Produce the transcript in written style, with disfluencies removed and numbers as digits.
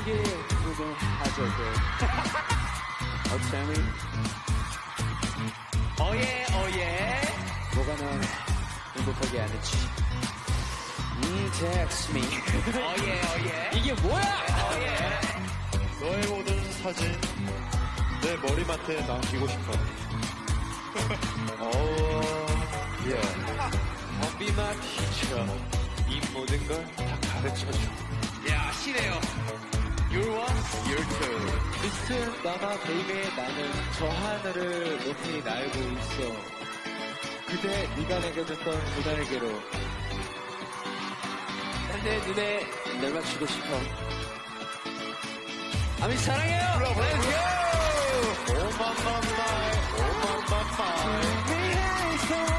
이게 그거 하죠, tell me. 어예. 뭐가 널 행복하게 하는지. text me. 어예. 이게 뭐야? 너의 모든 사진 내 머리맡에 남기고 싶어. Be my teacher. 이 모든 걸 다 가르쳐줘. 야, 시네요. Your one, your two. Mr. 마마 베이베 나는 저 하늘을 높이 날고 있어. 그대 네가 내게 줬던 그 날개로 내 눈에 널 맞추고 싶어. 아미 사랑해요. Let's go. 오마마마이. 미안해서